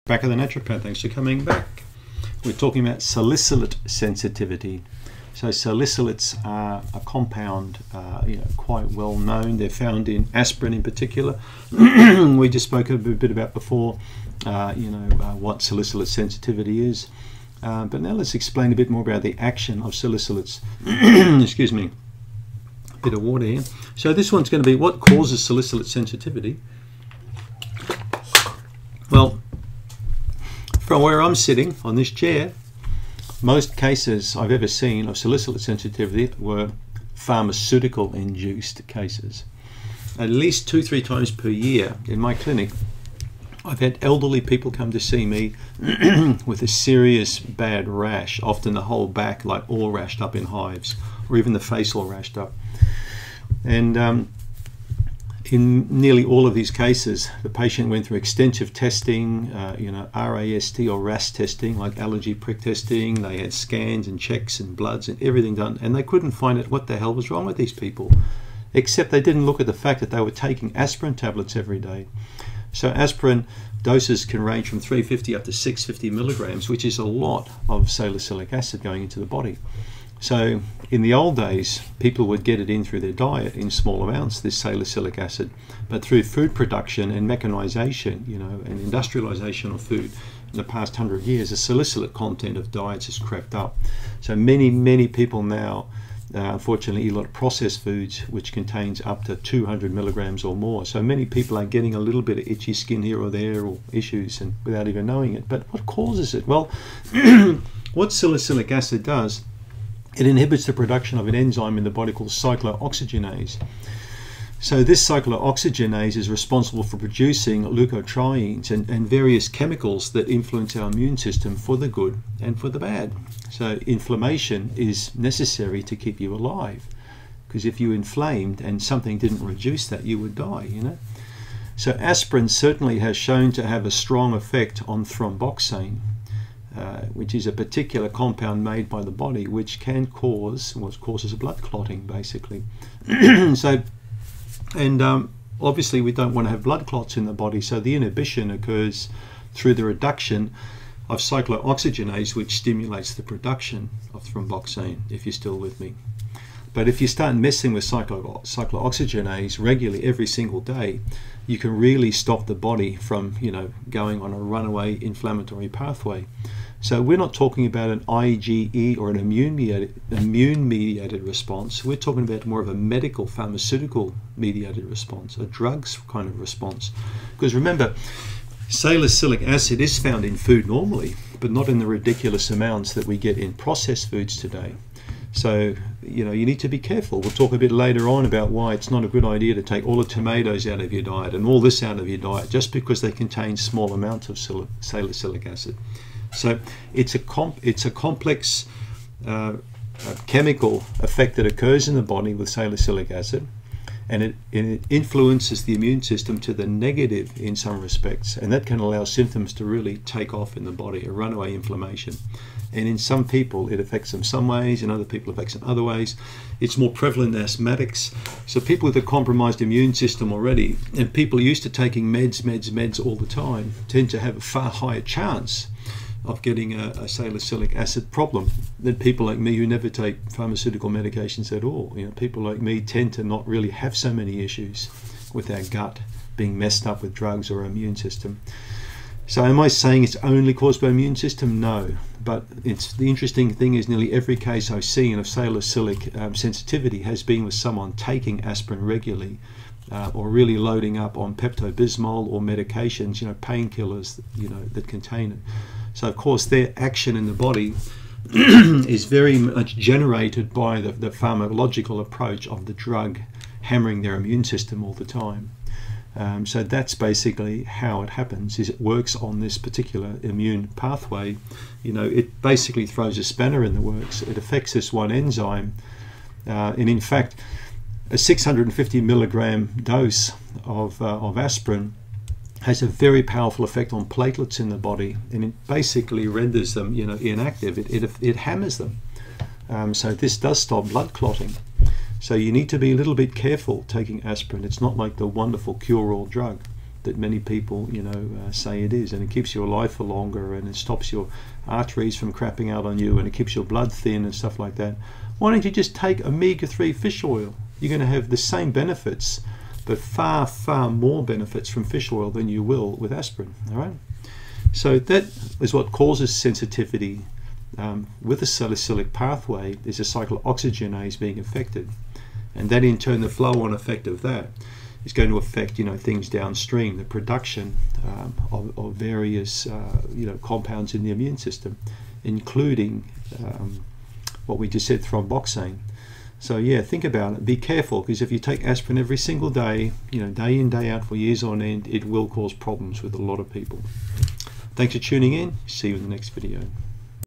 Bakker the naturopath, thanks for coming back. We're talking about salicylate sensitivity. So salicylates are a compound quite well known. They're found in aspirin in particular. We just spoke a bit about before what salicylate sensitivity is. But now let's explain a bit more about the action of salicylates. Excuse me, a bit of water here. So this one's going to be what causes salicylate sensitivity. Well, from where I'm sitting on this chair, most cases I've ever seen of salicylate sensitivity were pharmaceutical-induced cases. At least 2-3 times per year in my clinic, I've had elderly people come to see me with a serious bad rash, often the whole back like all rashed up in hives, or even the face all rashed up. And in nearly all of these cases, the patient went through extensive testing, RAST or RAST testing, like allergy prick testing. They had scans and checks and bloods and everything done, and they couldn't find out what the hell was wrong with these people, except they didn't look at the fact that they were taking aspirin tablets every day. So aspirin doses can range from 350 up to 650 milligrams, which is a lot of salicylic acid going into the body. So in the old days, people would get it in through their diet in small amounts, this salicylic acid, but through food production and mechanization, and industrialization of food in the past 100 years, the salicylate content of diets has crept up. So many people now, unfortunately, eat a lot of processed foods, which contains up to 200 milligrams or more. So many people are getting a little bit of itchy skin here or there, or issues, and without even knowing it. But what causes it? Well, what salicylic acid does, it inhibits the production of an enzyme in the body called cyclooxygenase. So this cyclooxygenase is responsible for producing leukotrienes and various chemicals that influence our immune system for the good and for the bad. So inflammation is necessary to keep you alive, because if you inflamed and something didn't reduce that, you would die, So aspirin certainly has shown to have a strong effect on thromboxane, which is a particular compound made by the body which can causes blood clotting, basically. Obviously we don't want to have blood clots in the body, so the inhibition occurs through the reduction of cyclooxygenase, which stimulates the production of thromboxane, if you're still with me. But if you start messing with cyclooxygenase regularly every single day, you can really stop the body from going on a runaway inflammatory pathway. So we're not talking about an IgE or an immune-mediated response. We're talking about more of a medical, pharmaceutical-mediated response, a drugs kind of response. Because remember, salicylic acid is found in food normally, but not in the ridiculous amounts that we get in processed foods today. So, you need to be careful. We'll talk a bit later on about why it's not a good idea to take all the tomatoes out of your diet and all this out of your diet just because they contain small amounts of salicylic acid. So it's a complex chemical effect that occurs in the body with salicylic acid, and it influences the immune system to the negative in some respects, and that can allow symptoms to really take off in the body, a runaway inflammation. And in some people it affects them some ways, in other people it affects them other ways. It's more prevalent in asthmatics, so people with a compromised immune system already, and people used to taking meds all the time, tend to have a far higher chance of getting a salicylic acid problem than people like me who never take pharmaceutical medications at all. People like me tend to not really have so many issues with our gut being messed up with drugs or immune system. So am I saying it's only caused by immune system? No, but the interesting thing is nearly every case I've seen of salicylic sensitivity has been with someone taking aspirin regularly, or really loading up on Pepto-Bismol or medications, painkillers, that contain it. So of course their action in the body is very much generated by the pharmacological approach of the drug hammering their immune system all the time. So that's basically how it happens, is it works on this particular immune pathway. It basically throws a spanner in the works. It affects this one enzyme, and in fact a 650 milligram dose of aspirin has a very powerful effect on platelets in the body, and it basically renders them inactive. It hammers them. So this does stop blood clotting. So you need to be a little bit careful taking aspirin. It's not like the wonderful cure-all drug. that many people, say it is, and it keeps you alive for longer, and it stops your arteries from crapping out on you, and it keeps your blood thin and stuff like that. Why don't you just take omega-3 fish oil? You're going to have the same benefits, but far, far more benefits from fish oil than you will with aspirin. All right. So that is what causes sensitivity. With the salicylic pathway, there's a cyclooxygenase being affected, and that in turn, the flow-on effect of that is going to affect things downstream, the production of various compounds in the immune system, including what we just said, thromboxane. So yeah, think about it. Be careful, because if you take aspirin every single day, day in, day out for years on end, it will cause problems with a lot of people. Thanks for tuning in. See you in the next video.